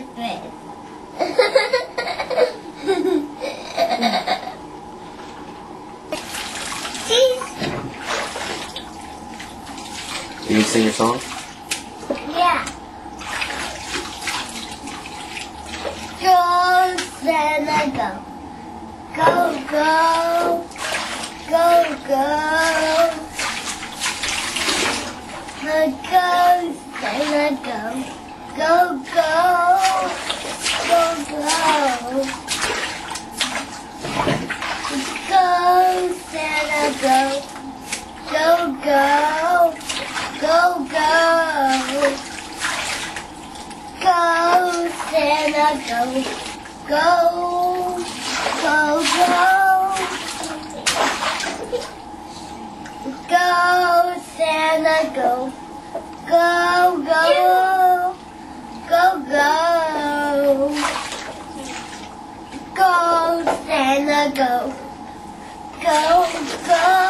face. Can you sing your song? Yeah. Go, Santa, go. Go, go. Go, go. Go, Santa, go. Go, go. Go, go. Go, Santa, go. Go, go. Go, go. Go, Santa, go. Go, go, go. Go, Santa, go. Go, go. Go, go. Go, Santa, go. Go, go.